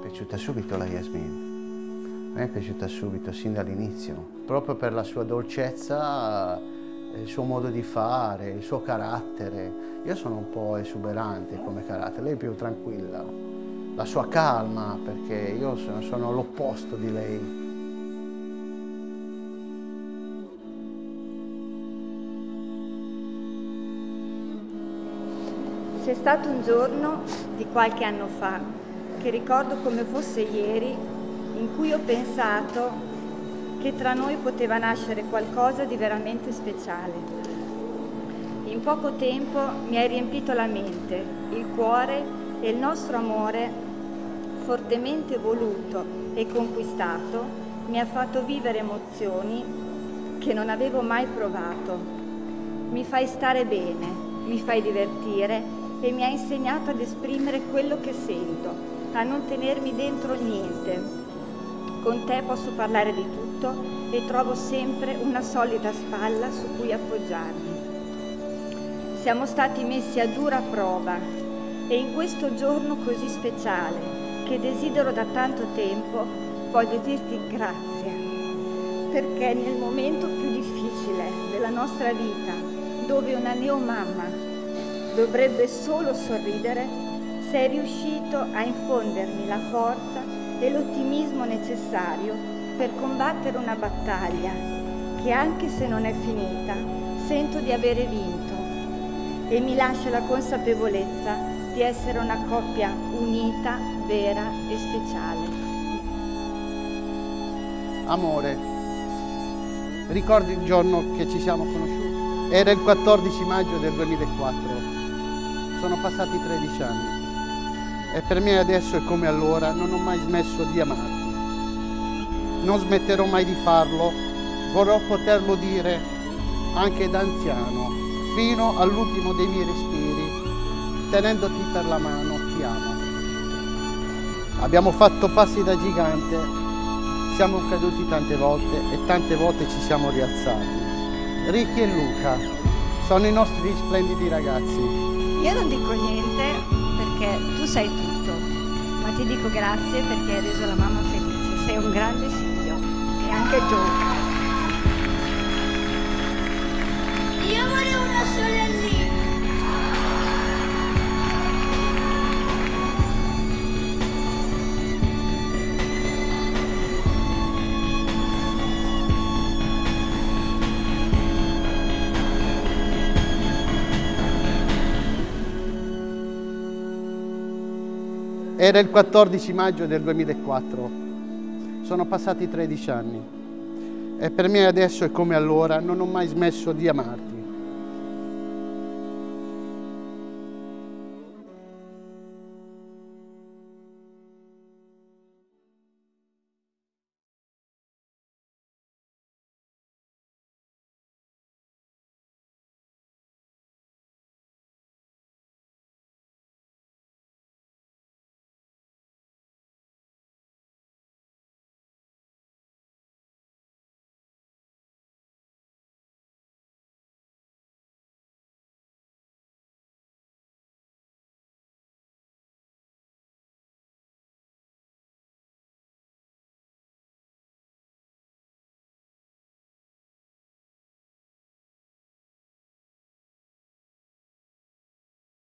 piaciuta subito la Yasmin, a me è piaciuta subito, sin dall'inizio, proprio per la sua dolcezza, il suo modo di fare, il suo carattere. Io sono un po' esuberante come carattere, lei è più tranquilla, la sua calma, perché io sono l'opposto di lei. C'è stato un giorno di qualche anno fa, che ricordo come fosse ieri, in cui ho pensato che tra noi poteva nascere qualcosa di veramente speciale. In poco tempo mi hai riempito la mente, il cuore e il nostro amore, fortemente voluto e conquistato, mi ha fatto vivere emozioni che non avevo mai provato. Mi fai stare bene, mi fai divertire e mi ha insegnato ad esprimere quello che sento, a non tenermi dentro niente. Con te posso parlare di tutto e trovo sempre una solida spalla su cui appoggiarmi. Siamo stati messi a dura prova e in questo giorno così speciale, che desidero da tanto tempo, voglio dirti grazie, perché nel momento più difficile della nostra vita, dove una neomamma dovrebbe solo sorridere, sei riuscito a infondermi la forza e l'ottimismo necessario per combattere una battaglia che, anche se non è finita, sento di avere vinto e mi lascia la consapevolezza di essere una coppia unita, vera e speciale. Amore, ricordi il giorno che ci siamo conosciuti? Era il 14 maggio del 2004. Sono passati 13 anni e per me adesso è come allora, non ho mai smesso di amarti. Non smetterò mai di farlo, vorrò poterlo dire anche da anziano, fino all'ultimo dei miei respiri, tenendoti per la mano, ti amo. Abbiamo fatto passi da gigante, siamo caduti tante volte e tante volte ci siamo rialzati. Ricky e Luca sono i nostri splendidi ragazzi. Io non dico niente perché tu sai tutto, ma ti dico grazie perché hai reso la mamma felice. Sei un grande figlio e anche tu. Io volevo una sorellina. Era il 14 maggio del 2004, sono passati 13 anni e per me adesso è come allora, non ho mai smesso di amarti.